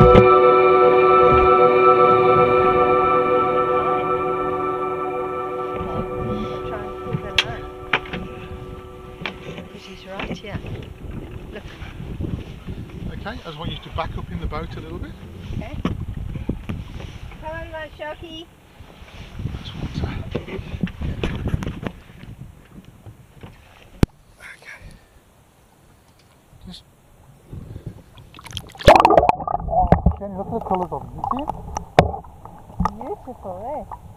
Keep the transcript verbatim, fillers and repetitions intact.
He's right, yeah. Look. Okay, I just want you to back up in the boat a little bit. Okay. Come on, my Sharky. That's water. Okay. Just. Oh, Jenny, look at the colours of them. You see it? Beautiful, eh?